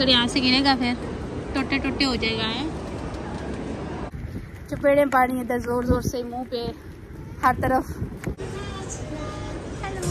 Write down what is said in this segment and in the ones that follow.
अगर यहाँ से गिरेगा फिर टोटे टोटे हो जाएगा है। चपेड़े पानी इधर जोर जोर से मुंह पे हर तरफ। हेलो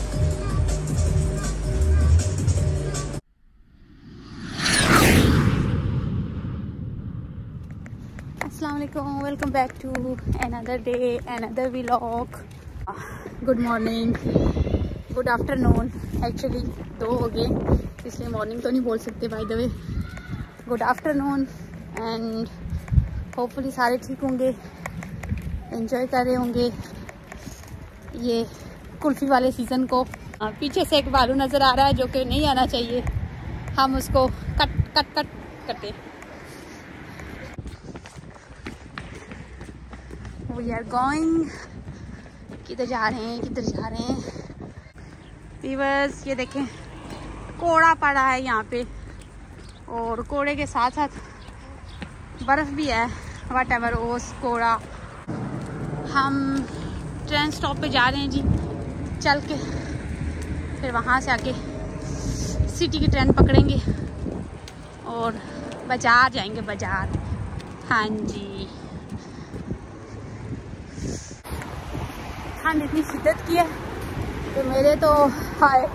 अस्सलाम वालेकुम, welcome back to another day another vlog. Good morning, good afternoon, actually 2 हो गए इसलिए मॉर्निंग तो नहीं बोल सकते। By the way good afternoon and hopefully सारे ठीक होंगे, एंजॉय कर रहे होंगे ये कुल्फ़ी वाले सीज़न को। पीछे से एक बालू नज़र आ रहा है जो कि नहीं आना चाहिए, हम उसको कट कट कट करते। वी आर गोइंग, किधर जा रहे हैं किधर जा रहे हैं व्यूअर्स। ये देखें कोड़ा पड़ा है यहाँ पे और कोड़े के साथ साथ बर्फ़ भी है। वट एवर ओस कोड़ा। हम ट्रेन स्टॉप पे जा रहे हैं जी, चल के फिर वहाँ से आके सिटी की ट्रेन पकड़ेंगे और बाज़ार जाएंगे, बाज़ार। हाँ जी, ठंड इतनी शिद्दत की है तो मेरे तो हाय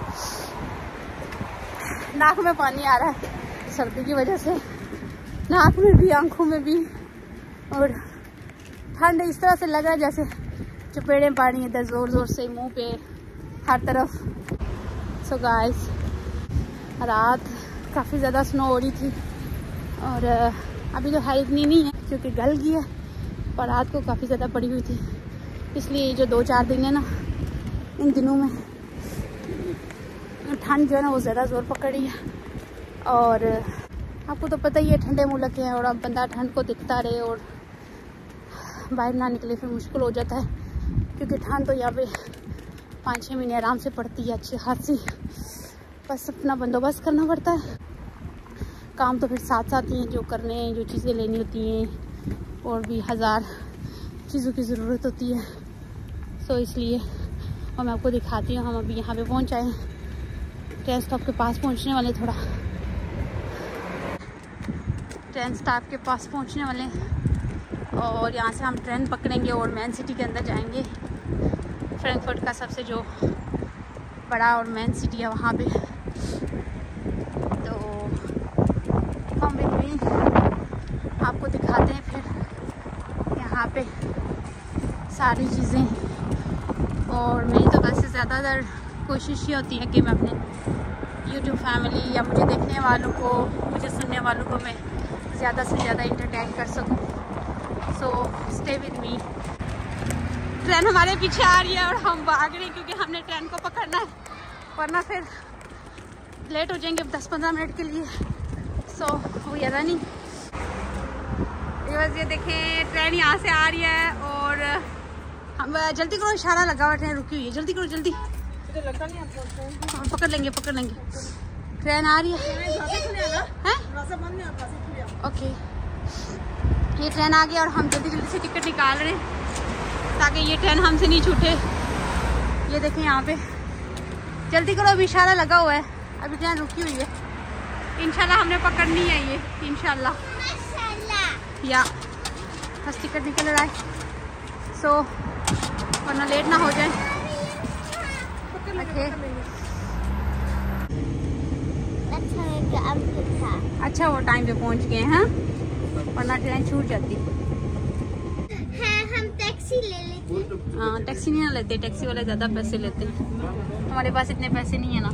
नाक में पानी आ रहा है सर्दी की वजह से, नाक में भी आंखों में भी। और ठंड इस तरह से लग रहा है जैसे चपेड़े पानी इधर जोर जोर से मुंह पे हर तरफ। सो गाइस, रात काफ़ी ज़्यादा स्नो हो रही थी और अभी तो है इतनी नहीं है क्योंकि गल गई है, पर रात को काफ़ी ज़्यादा पड़ी हुई थी। इसलिए जो 2-4 दिन है ना, इन दिनों में ठंड जो है ना वो ज़्यादा ज़ोर पकड़ रही है। और आपको तो पता ही है ठंडे मुल्क है और अब बंदा ठंड को दिखता रहे और बाहर ना निकले फिर मुश्किल हो जाता है, क्योंकि ठंड तो यहाँ पे 5-6 महीने आराम से पड़ती है अच्छी खासी। बस अपना बंदोबस्त करना पड़ता है। काम तो फिर साथ साथ ही जो करने हैं, जो चीज़ें लेनी होती हैं और भी 1000 चीज़ों की ज़रूरत होती है। सो इसलिए और मैं आपको दिखाती हूँ। हम अभी यहाँ पे पहुँच आए हैं, ट्रेन स्टॉप के पास पहुँचने वाले, थोड़ा ट्रेन स्टॉप के पास पहुँचने वाले और यहाँ से हम ट्रेन पकड़ेंगे और मेन सिटी के अंदर जाएंगे। फ्रैंकफर्ट का सबसे जो बड़ा और मेन सिटी है वहाँ पे। तो हम भी आपको दिखाते हैं फिर यहाँ पे सारी चीज़ें। और मेरी तो वैसे ज़्यादातर कोशिश ये होती है कि मैं अपने YouTube फैमिली या मुझे देखने वालों को, मुझे सुनने वालों को मैं ज़्यादा से ज़्यादा इंटरटेन कर सकूं। So stay with me. Train हमारे पीछे आ रही है और हम भाग रहे हैं क्योंकि हमने ट्रेन को पकड़ना है, वरना फिर लेट हो जाएंगे 10-15 मिनट के लिए। So we are running. बस ये देखें ट्रेन यहाँ से आ रही है और हम जल्दी करो, इशारा लगा हुआ, ट्रेन रुकी हुई है, जल्दी करो जल्दी। हाँ, पकड़ लेंगे पकड़ लेंगे, ट्रेन आ रही है। ओके, ये ट्रेन आ गया और हम जल्दी जल्दी से टिकट निकाल रहे हैं ताकि ये ट्रेन हमसे नहीं छूटे। ये देखें यहाँ पे, जल्दी करो, अभी इशारा लगा हुआ है, अभी ट्रेन रुकी हुई है। इंशाल्लाह हमने पकड़नी है ये, इंशाल्लाह या बस टिकट निकल रहा है। सो वरना लेट ना हो जाए। अच्छा वो टाइम पे पहुंच गए हैं, वरना ट्रेन छूट जाती है। हम टैक्सी ले लेते। हाँ, टैक्सी नहीं ना लेते, टैक्सी वाले ज़्यादा पैसे लेते हैं। हमारे पास इतने पैसे नहीं है ना।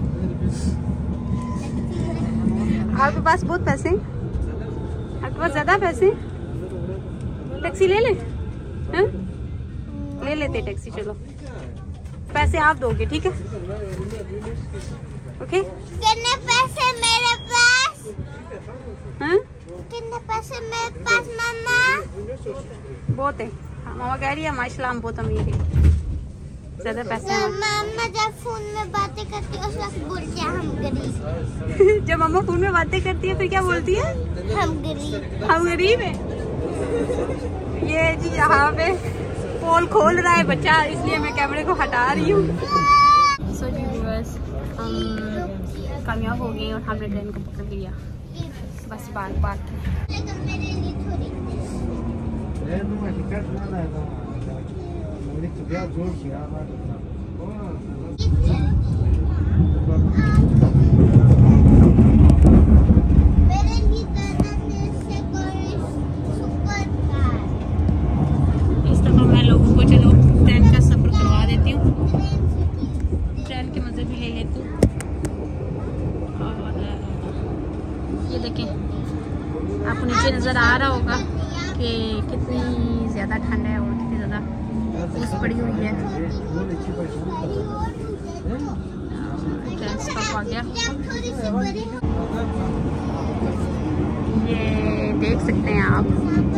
आपके पास बहुत पैसे, आपके पास ज़्यादा पैसे, टैक्सी ले ले। हाँ? ले लेते टैक्सी, चलो पैसे आप दोगे, ठीक है? ओके। कितने पैसे मेरे पास? हाँ? कितने पैसे मेरे पास मामा? बहुत है, मामा कह रही है माशाल्लाह हम बहुत अमीर है, ज्यादा पैसे हैं। मामा जब फोन में बातें करती है उस वक्त बोलती है हम गरीब। जब मामा फोन में बातें करती है फिर क्या बोलती है? हम गरीब। हम गरीब है। ये जी यहाँ पे पोल खोल रहा है बच्चा, इसलिए मैं कैमरे को हटा रही हूँ। सो जी व्यूअर्स, हम कामयाब हो गए और हमने ट्रेन को पकड़ लिया। बस बाग की। इस दफा मैं लोगों को चलो ट्रेन का सफर करवा देती हूँ, ट्रेन के मजे भी ले लेती हूँ। और ये देखें, आपको नीचे नज़र आ रहा होगा कि कितनी ज़्यादा ठंड है और कितनी ज़्यादा बर्फ पड़ी हुई है। ट्रेन स्टॉप आ गया, ये देख सकते हैं आप।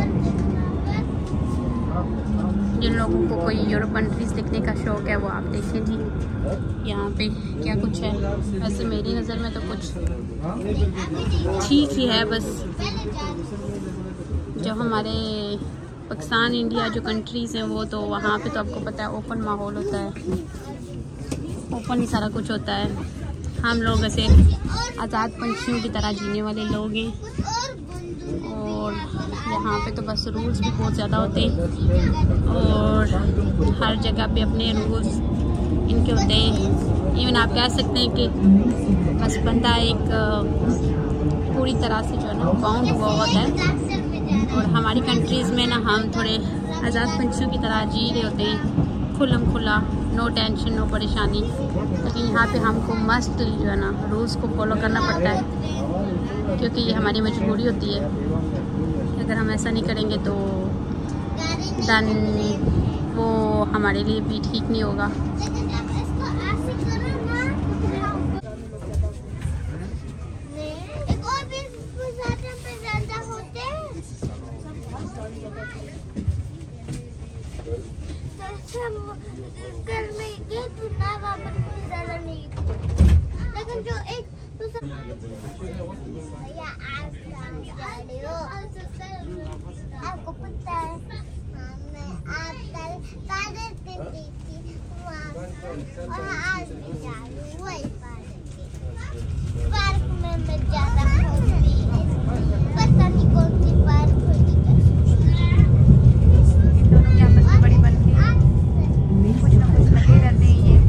जिन लोगों को कोई यूरोप कंट्रीज देखने का शौक है वो आप देखें जी, यहाँ पे क्या कुछ है। वैसे मेरी नज़र में तो कुछ ठीक ही है, बस जो हमारे पाकिस्तान इंडिया जो कंट्रीज़ हैं वो तो वहाँ पे तो आपको पता है ओपन माहौल होता है, ओपन ही सारा कुछ होता है। हम लोग ऐसे आज़ाद पंछियों की तरह जीने वाले लोग हैं, और यहाँ पे तो बस रूल्स भी बहुत ज़्यादा होते हैं और हर जगह पे अपने रूल्स इनके होते हैं। इवन आप कह सकते हैं कि बस बंदा एक पूरी तरह से जो है ना बाउंड हुआ होता है, और हमारी कंट्रीज़ में ना हम थोड़े आज़ाद पंछियों की तरह जी रहे होते हैं, खुल्लम खुला, नो टेंशन नो परेशानी। लेकिन यहाँ पे हमको मस्त जो है ना रूल्स को फॉलो करना पड़ता है, क्योंकि ये हमारी मजबूरी होती है। अगर हम ऐसा नहीं करेंगे तो देन वो हमारे लिए भी ठीक नहीं होगा। लेकिन जो एक आपको पता है मैं आजकल और आज भी जा रही हूँ वही पार्क में मैं ज्यादा पता नहीं कौन सी पार्क होगी। बड़ी बनती है, कुछ ना कुछ लगे रहते हैं ये।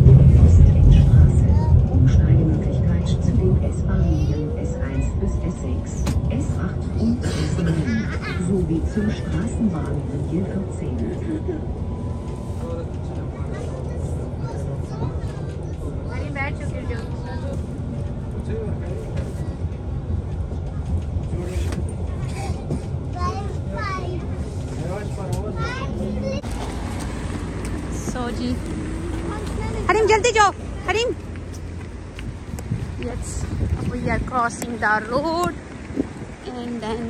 sowie zum Straßenbahnlinie 14. सो जी हरीम जल्दी जाओ Hareem. Yes, we are crossing the road and then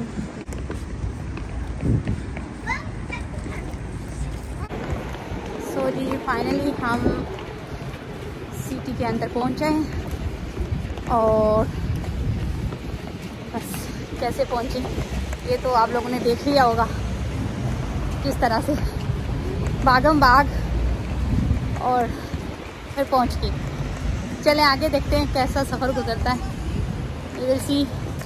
जी फाइनली हम सिटी के अंदर पहुंचे हैं। और बस कैसे पहुंचे ये तो आप लोगों ने देख लिया होगा, किस तरह से भागम भाग और फिर पहुंच के। चलें आगे देखते हैं कैसा सफ़र गुजरता है। You will see.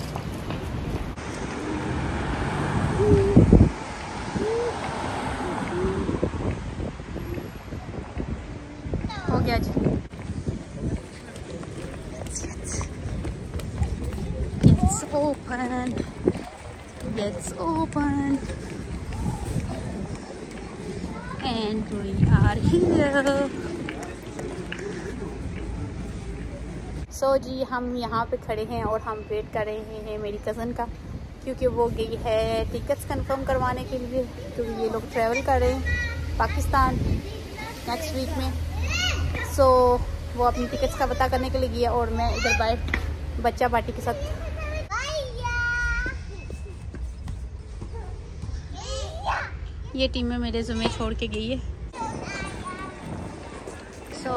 हो गया जी, it's open, it's open and we are here। सो जी हम यहाँ पे खड़े हैं और हम वेट कर रहे हैं मेरी कज़न का, क्योंकि वो गई है टिकट्स कंफर्म करवाने के लिए, क्योंकि ये लोग ट्रैवल कर रहे हैं पाकिस्तान नेक्स्ट वीक में। सो वो अपनी टिकट्स का पता करने के लिए गई है और मैं इधर बाहर बच्चा पार्टी के साथ। ये टीम में मेरे ज़ुम्मे छोड़ के गई है। सो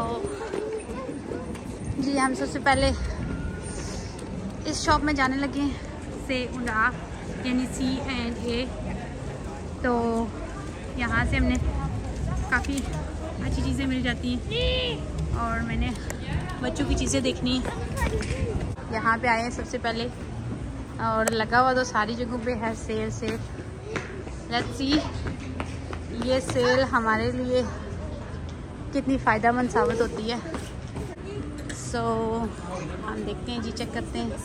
जी हम सबसे पहले इस शॉप में जाने लगे हैं से उड़ा यानी C&A। तो यहाँ से हमने काफ़ी अच्छी चीज़ें मिल जाती हैं और मैंने बच्चों की चीज़ें देखनी है। यहाँ पे आए हैं सबसे पहले और लगा हुआ तो सारी जगहों पे है सेल। लेट्स सी ये सेल हमारे लिए कितनी फ़ायदेमंद साबित होती है। सो हम देखते हैं जी, चेक करते हैं।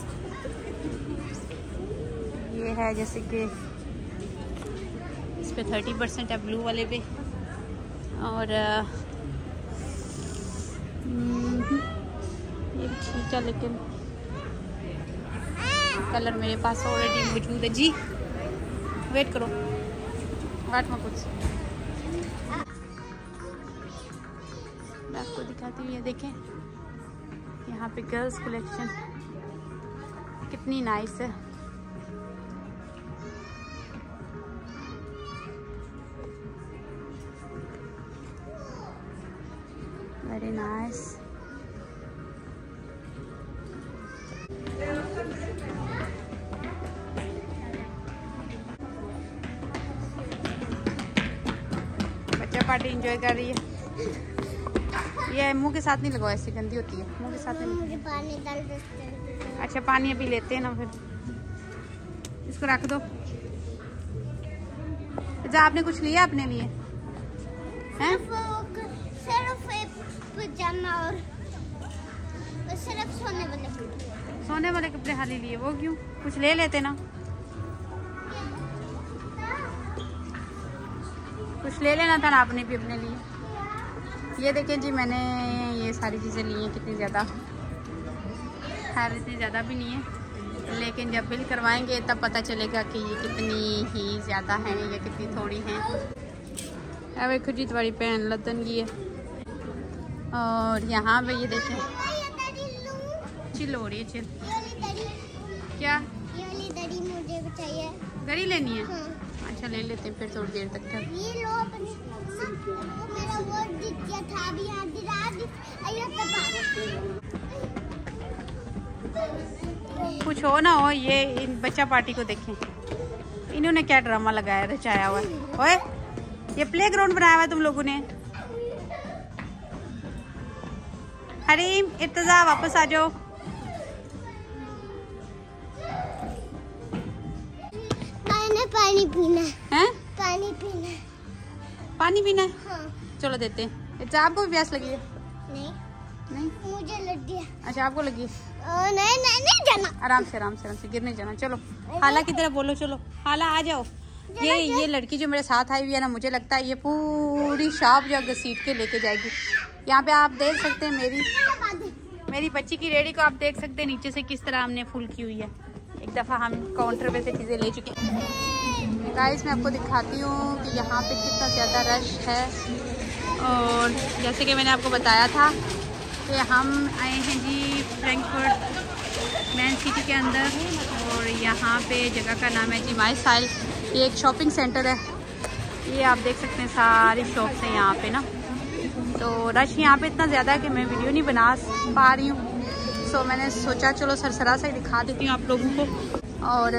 ये है जैसे कि इस पे 30% है ब्लू वाले पे, और ये भी ठीक है, लेकिन कलर मेरे पास ऑलरेडी मौजूद है। जी वेट करो, बाट में कुछ मैं आपको दिखाती हूँ। ये देखें यहाँ पे गर्ल्स कलेक्शन कितनी नाइस है। Very nice. बच्चा पार्टी एंजॉय कर रही है। ये मुंह के साथ नहीं लगाओ, ऐसी गंदी होती है, मुंह के साथ नहीं। पानी डाल देते हैं। अच्छा पानी अभी लेते हैं ना, फिर इसको रख दो। जा, आपने कुछ लिया अपने लिए? हैं? सिर्फ पजामा और सिर्फ सोने वाले कपड़े खाली लिए। वो क्यों? कुछ ले लेते ना, कुछ ले लेना था ना आपने भी अपने लिए। ये देखें जी, मैंने ये सारी चीज़ें ली हैं। कितनी ज़्यादा, खैर इतनी ज़्यादा भी नहीं है, लेकिन जब बिल करवाएंगे तब पता चलेगा कि ये कितनी ही ज़्यादा हैं या कितनी थोड़ी हैं। अब एक जी तुम्हारी पैन लदन की है। और यहाँ पे ये देखें, चिल हो रही है। चिल क्या? मुझे चाहिए। घड़ी लेनी है? हाँ। अच्छा ले लेते हैं फिर थोड़ी देर तक। ये लो अपने, मेरा वो दिया था अभी यहाँ कुछ हो ना हो, ये इन बच्चा पार्टी को देखें, इन्होंने क्या ड्रामा लगाया रचाया हुआ है। ओए ये प्लेग्राउंड बनाया हुआ है तुम लोगों ने। हरीम इर्तजा वापस आ जाओ। पानी पीना है? पानी पीना। पानी पीना है? हाँ। चलो देते हैं। इर्तजा आपको भी प्यास लगी है? नहीं मुझे लगी है। अच्छा आपको लगी है? नहीं जाना। आराम से गिर नहीं जाना। चलो हाला की तरफ बोलो, चलो हाला आ जाओ। ये लड़की जो मेरे साथ आई हुई है ना, मुझे लगता है ये पूरी शॉप जो घसीट के लेके जाएगी। यहाँ पे आप देख सकते हैं मेरी बच्ची की रेडी को आप देख सकते हैं नीचे से किस तरह हमने फुल की हुई है। एक दफ़ा हम काउंटर पे से चीज़ें ले चुके हैं। गाइस मैं आपको दिखाती हूँ कि यहाँ पे कितना ज़्यादा रश है। और जैसे कि मैंने आपको बताया था कि हम आए हैं जी फ्रैंकफर्ट मेन सिटी के अंदर, और यहाँ पे जगह का नाम है जी माई स्टाइल। ये एक शॉपिंग सेंटर है। ये आप देख सकते हैं सारी शॉप्स हैं यहाँ पे ना। तो रश यहाँ पे इतना ज़्यादा है कि मैं वीडियो नहीं बना पा रही हूँ। सो मैंने सोचा चलो सरसरा से दिखा देती हूँ आप लोगों को। और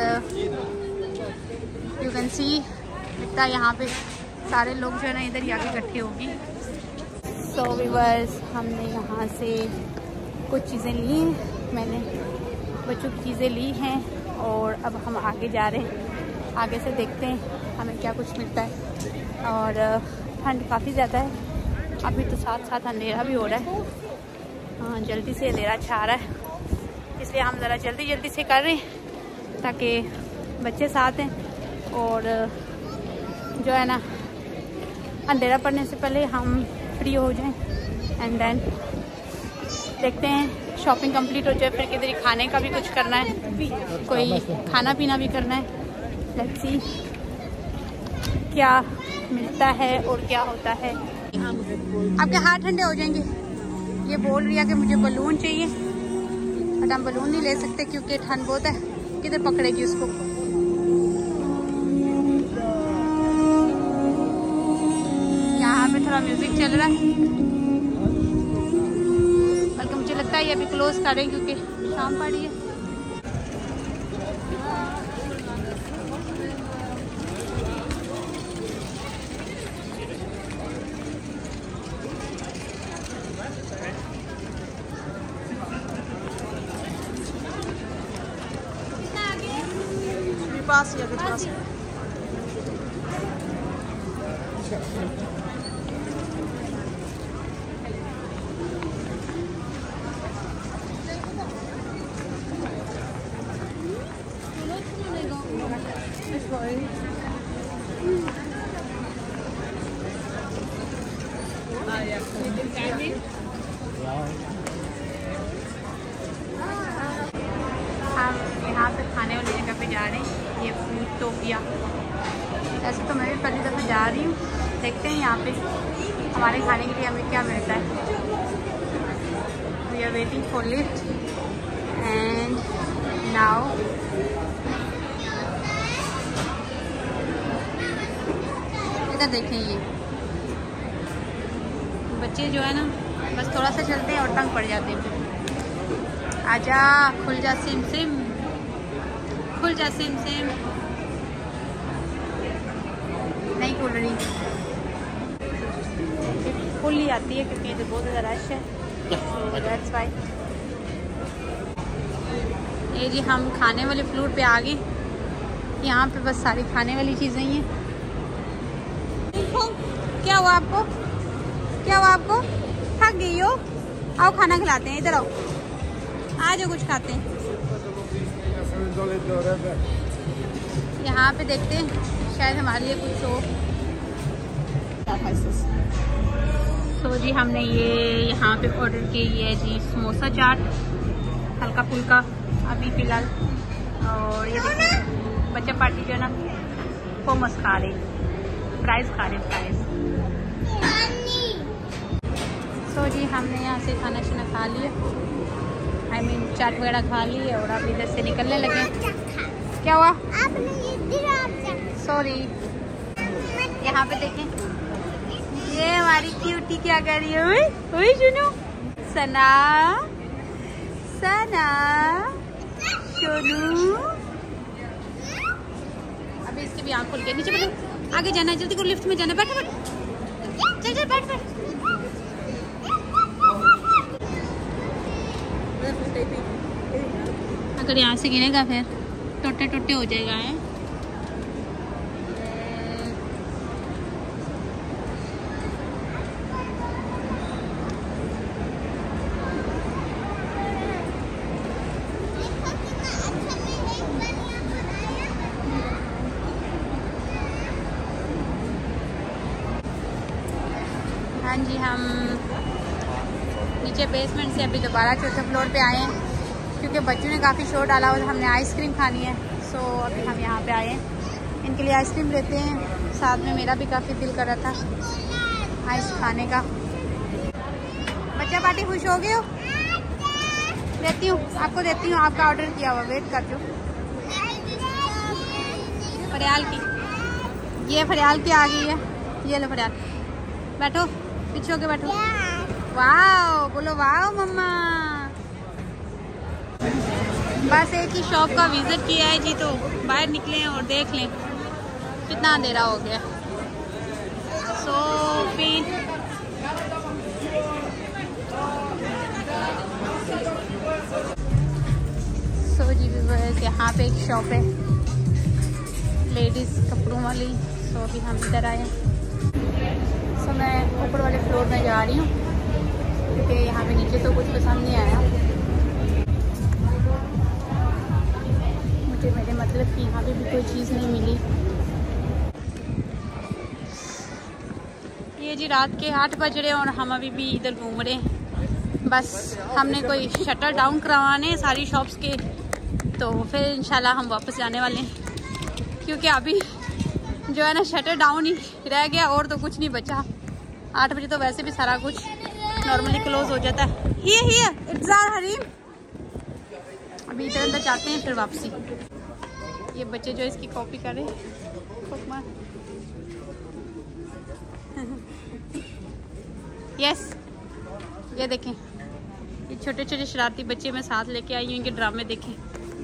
यू कैन सी इतना यहाँ पे सारे लोग जो है ना इधर ही आके इकट्ठे होंगे। सो व्यूअर्स हमने यहाँ से कुछ चीज़ें ली हैं, मैंने बच्चों की चीज़ें ली हैं, और अब हम आगे जा रहे हैं। आगे से देखते हैं हमें क्या कुछ मिलता है। और ठंड काफ़ी ज़्यादा है अभी, तो साथ साथ अंधेरा भी हो रहा है। हाँ जल्दी से अंधेरा छा रहा है, इसलिए हम ज़रा जल्दी से कर रहे हैं ताकि बच्चे साथ हैं, और जो है ना अंधेरा पड़ने से पहले हम फ्री हो जाएं। एंड देन देखते हैं शॉपिंग कंप्लीट हो जाए, फिर किधर खाने का भी कुछ करना है, कोई खाना पीना भी करना है। लेट्स सी क्या मिलता है और क्या होता है। आपके हाथ ठंडे हो जाएंगे। ये बोल रही है कि मुझे बलून चाहिए, बट हम बलून नहीं ले सकते क्योंकि ठंड बहुत है। किधर पकड़ेगी उसको? यहाँ पे थोड़ा म्यूजिक चल रहा है, बल्कि मुझे लगता है ये अभी क्लोज करें क्योंकि शाम पड़ी है। पास या कुछ पास। हम यहाँ पे खाने वाली जगह पे जा रहे हैं, ये फूडटोपिया। ऐसे तो मैं भी पहली दफ़ा जा रही हूँ, देखते हैं यहाँ पे हमारे खाने के लिए हमें क्या मिलता है। We are waiting for lift and now इधर देखें, ये बच्चे जो है ना बस थोड़ा सा चलते हैं और तंग पड़ जाते हैं। आजा, खुल जा सिम सिम, खुल जा सिम सिम। नहीं खुल रही, खुल ही आती है क्योंकि इधर बहुत ज़्यादा रश है। That's why. ये जी हम खाने वाले फ्लोर पे आ गए। यहाँ पे बस सारी खाने वाली चीज़ें ही हैं। क्या हुआ आपको, क्या हुआ आपको? थक गई हो? आओ खाना खिलाते हैं, इधर आओ, आ जाओ कुछ खाते हैं। यहाँ पे देखते हैं शायद हमारे लिए कुछ हो। तो जी हमने ये यहाँ पे ऑर्डर की है जी समोसा चाट, हल्का फुल्का अभी फ़िलहाल। और ये देखिए बच्चा पार्टी जो है ना मोमोस खा रहे, फ्राइज़ खा रहे, फ्राइज़। तो जी हमने यहाँ से खाना शाना खा लिया, आई मीन चाट वगैरह खा ली और अब इधर से निकलने लगे। क्या हुआ? सॉरी। यहाँ पे देखें, ये हमारी क्यूटी क्या कर रही है। ओए सुनो, सना सना सोनू। अभी इसके भी आँख खुल गए। नीचे बैठो, आगे जाना है, जल्दी को लिफ्ट में जाना। बैठो बैठो, चल चल बैठ बैठ। अगर यहाँ से गिरेगा फिर टोटे टोटे हो जाएगा है। हाँ जी, हम नीचे बेसमेंट से अभी दोबारा चौथे फ्लोर पे आए हैं क्योंकि बच्चों ने काफ़ी शोर डाला और हमने आइसक्रीम खानी है। सो अभी हम यहाँ पे आए हैं, इनके लिए आइसक्रीम लेते हैं। साथ में मेरा भी काफ़ी दिल कर रहा था आइस खाने का। बच्चा पार्टी खुश हो गए हो? देती हूँ आपको, देती हूँ, आपका ऑर्डर किया हुआ, वेट कर दो। फरियाल की, ये फरियाल की आ गई है। ये लो फरियाल, बैठो, पीछे होके बैठो। वाह बोलो, वाह मम्मा। बस एक ही शॉप का विजिट किया है जी, तो बाहर निकले हैं और देख लें कितना अंधेरा हो गया। सो फिर जी यहाँ पे एक शॉप है लेडीज़ कपड़ों वाली। सो अभी हम इधर आए हैं। सो मैं ऊपर वाले फ्लोर में जा रही हूँ क्योंकि यहाँ पे नीचे तो कुछ पसंद नहीं आया मुझे, मेरे मतलब कि यहाँ पे भी कोई चीज़ नहीं मिली। ये जी रात के 8 बज रहे हैं और हम अभी भी इधर घूम रहे हैं। बस हमने कोई शटर डाउन करवाने सारी शॉप्स के, तो फिर इंशाल्लाह हम वापस जाने वाले हैं क्योंकि अभी जो है ना शटर डाउन ही रह गया और तो कुछ नहीं बचा। 8 बजे तो वैसे भी सारा कुछ नॉर्मली क्लोज हो जाता है। ये इब्जार हरीम, अभी इधर अंदर जाते हैं फिर वापसी। ये बच्चे जो इसकी कॉपी करें यस, ये देखें, ये छोटे छोटे शरारती बच्चे मैं साथ लेके आई हूँ, इनके ड्रामे देखें।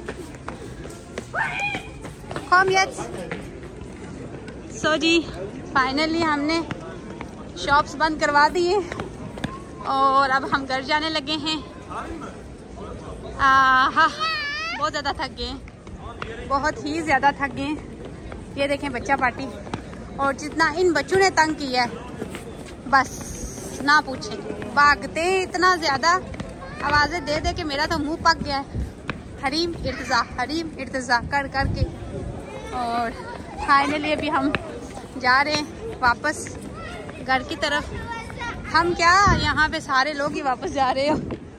सो जी फाइनली हमने शॉप्स बंद करवा दिए और अब हम घर जाने लगे हैं। हाँ बहुत ज़्यादा थक गए हैं। बहुत ही ज़्यादा थक गए। ये देखें बच्चा पार्टी, और जितना इन बच्चों ने तंग किया है बस ना पूछें, भागते इतना ज़्यादा, आवाज़ें दे दे के मेरा तो मुंह पक गया है। हरीम इर्तिज़ा कर कर के। और फाइनली अभी हम जा रहे हैं वापस घर की तरफ। हम क्या, यहाँ पे सारे लोग ही वापस जा रहे हो।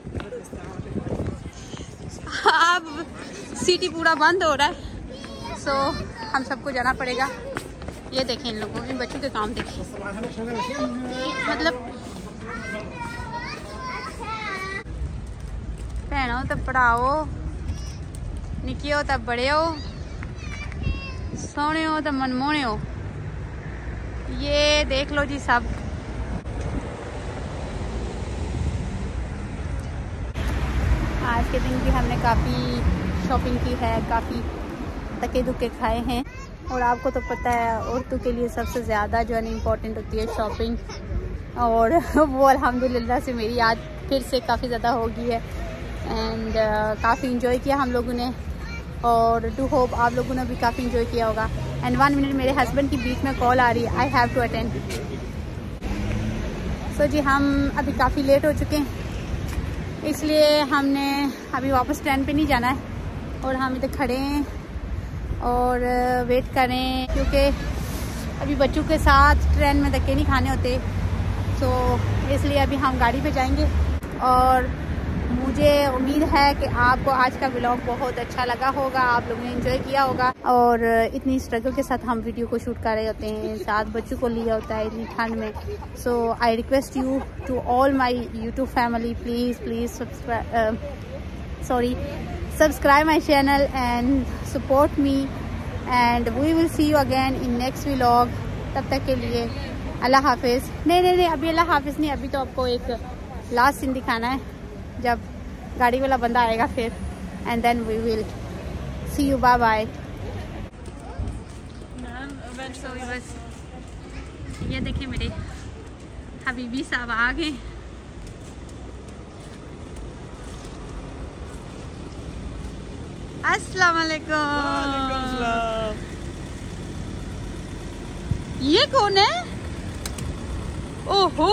अब सिटी पूरा बंद हो रहा है, सो हम सबको जाना पड़ेगा। ये देखें इन लोगों, इन बच्चों के काम देखें, मतलब भैनों तब पढ़ाओ, निक्के हो तब बड़े हो, सोने हो तब मनमोहने हो। ये देख लो जी सब। आज के दिन भी हमने काफ़ी शॉपिंग की है, काफ़ी धक्के धुक्के खाए हैं। और आपको तो पता है औरतों के लिए सबसे ज़्यादा जो है ना इम्पोर्टेंट होती है शॉपिंग, और वो अल्हम्दुलिल्लाह से मेरी आज फिर से काफ़ी ज़्यादा हो गई है। एंड काफ़ी इंजॉय किया हम लोगों ने, और डू होप आप लोगों ने भी काफ़ी इंजॉय किया होगा। एंड 1 मिनट, मेरे हस्बैंड की बीच में कॉल आ रही है, I have to attend. So जी हम अभी काफ़ी लेट हो चुके हैं, इसलिए हमने अभी वापस ट्रेन पे नहीं जाना है, और हम इधर खड़े हैं और वेट करें, क्योंकि अभी बच्चों के साथ ट्रेन में धक्के नहीं खाने होते। सो इसलिए अभी हम गाड़ी पे जाएंगे। और मुझे उम्मीद है कि आपको आज का व्लॉग बहुत अच्छा लगा होगा, आप लोगों ने एंजॉय किया होगा। और इतनी स्ट्रगल के साथ हम वीडियो को शूट कर रहे होते हैं, साथ बच्चों को लिया होता है इतनी ठंड में। So I request you to all my YouTube family, please subscribe my channel and support me, and we will see you again in next vlog. तब तक के लिए अल्लाह हाफिज़। नहीं, अभी अल्लाह हाफिज़ नहीं, अभी तो आपको एक लास्ट सीन दिखाना है जब गाड़ी वाला बंदा आएगा फिर, and then we will see you, bye bye. ये देखिए मेरे हबीबी साहब आ गए। अस्सलाम वालेकुम। ये कौन है? ओहो,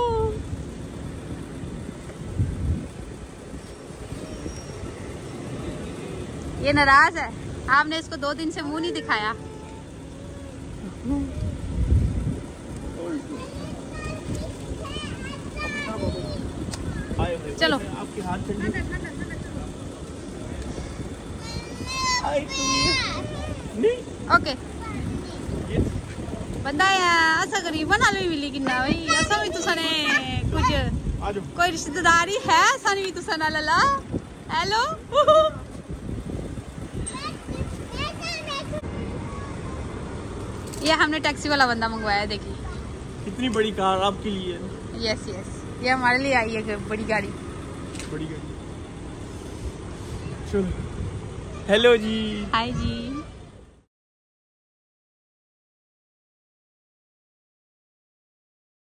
ये नाराज है, आपने इसको 2 दिन से मुंह नहीं दिखाया। चलो आपके हाथ ओके बंदा असा गरीबा नाल भी मिली किन्ना भाई, असा भी तुसा ने कुछ कोई रिश्तेदारी है असा भी तुसा नाल। ला हेलो, ये हमने टैक्सी वाला बंदा मंगवाया, देखिए कितनी बड़ी कार आपके लिए। यस ये हमारे लिए आई है बड़ी गाड़ी। चलो हेलो जी, हाय जी।